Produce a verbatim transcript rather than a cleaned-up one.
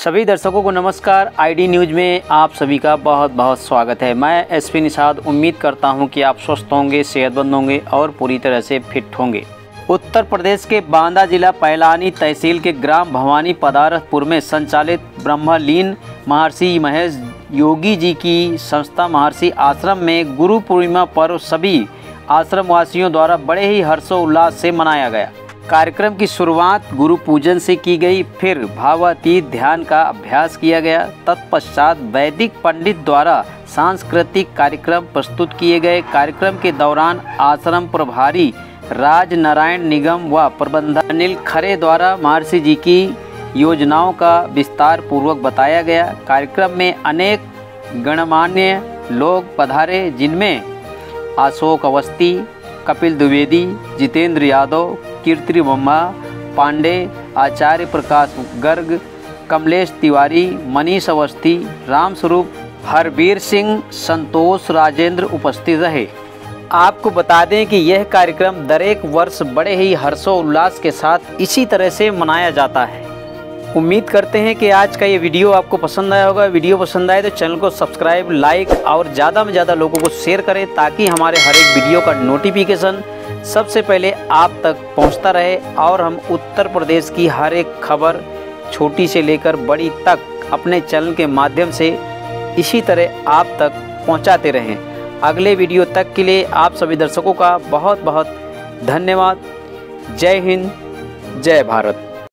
सभी दर्शकों को नमस्कार। आईडी न्यूज़ में आप सभी का बहुत बहुत स्वागत है। मैं एसपी निषाद उम्मीद करता हूं कि आप स्वस्थ होंगे, सेहतमंद होंगे और पूरी तरह से फिट होंगे। उत्तर प्रदेश के बांदा जिला पैलानी तहसील के ग्राम भवानी पदारथपुर में संचालित ब्रह्मलीन महर्षि महेश योगी जी की संस्था महर्षि आश्रम में गुरु पूर्णिमा पर्व सभी आश्रम वासियों द्वारा बड़े ही हर्षोल्लास से मनाया गया। कार्यक्रम की शुरुआत गुरु पूजन से की गई, फिर भावातीत ध्यान का अभ्यास किया गया। तत्पश्चात वैदिक पंडित द्वारा सांस्कृतिक कार्यक्रम प्रस्तुत किए गए। कार्यक्रम के दौरान आश्रम प्रभारी राज नारायण निगम व प्रबंधक अनिल खरे द्वारा महर्षि जी की योजनाओं का विस्तार पूर्वक बताया गया। कार्यक्रम में अनेक गणमान्य लोग पधारे, जिनमें अशोक अवस्थी, कपिल द्विवेदी, जितेंद्र यादव, कीर्ति बम्मा पांडे, आचार्य प्रकाश गर्ग, कमलेश तिवारी, मनीष अवस्थी, रामस्वरूप, हरबीर सिंह, संतोष राजेंद्र उपस्थित रहे। आपको बता दें कि यह कार्यक्रम दर एक वर्ष बड़े ही हर्षोल्लास के साथ इसी तरह से मनाया जाता है। उम्मीद करते हैं कि आज का ये वीडियो आपको पसंद आया होगा। वीडियो पसंद आए तो चैनल को सब्सक्राइब, लाइक और ज़्यादा में ज़्यादा लोगों को शेयर करें, ताकि हमारे हर एक वीडियो का नोटिफिकेशन सबसे पहले आप तक पहुंचता रहे और हम उत्तर प्रदेश की हर एक खबर छोटी से लेकर बड़ी तक अपने चैनल के माध्यम से इसी तरह आप तक पहुंचाते रहें। अगले वीडियो तक के लिए आप सभी दर्शकों का बहुत बहुत धन्यवाद। जय हिंद, जय भारत।